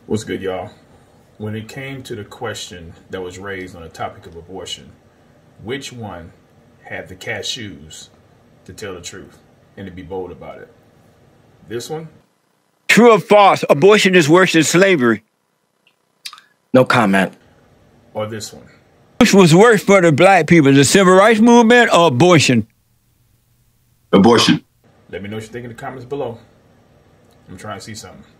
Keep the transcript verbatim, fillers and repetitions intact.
What's good, y'all? When it came to the question that was raised on the topic of abortion, which one had the cashews to tell the truth and to be bold about it? This one? True or false? Abortion is worse than slavery. No comment. Or this one? Which was worse for the black people, the civil rights movement or abortion? Abortion. Let me know what you think in the comments below. I'm trying to see something.